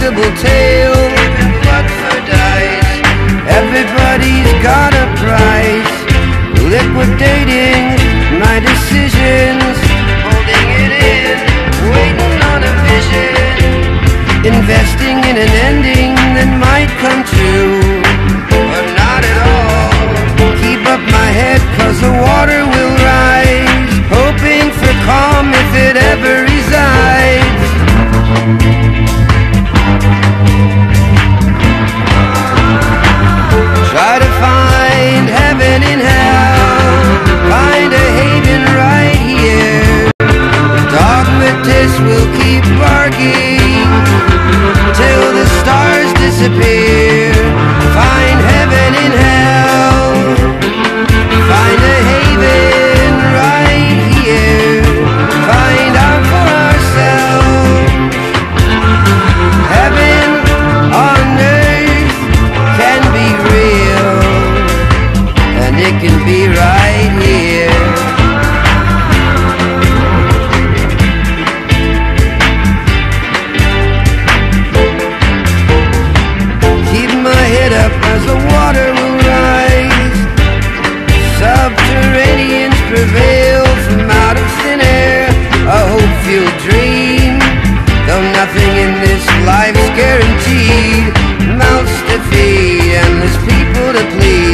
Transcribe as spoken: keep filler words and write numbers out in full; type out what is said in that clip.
impossible tale. What for dice? Everybody's got a price. Liquidating my decisions, holding it in, waiting on a vision. Investing in an ending that might come true, or not at all. Keep up my head, cause the water will rise, hoping for calm if it ever resides. Try to find heaven in hell, find a haven right here. Dogmatists will keep barking till the stars disappear. Find heaven in hell, find a haven right here. Find out for ourselves. Heaven on earth can be real, and it can be right here. Up as the water will rise. Subterraneans prevail from out of thin air. A hope-filled dream, though nothing in this life's guaranteed. Mouths to feed, endless people to please.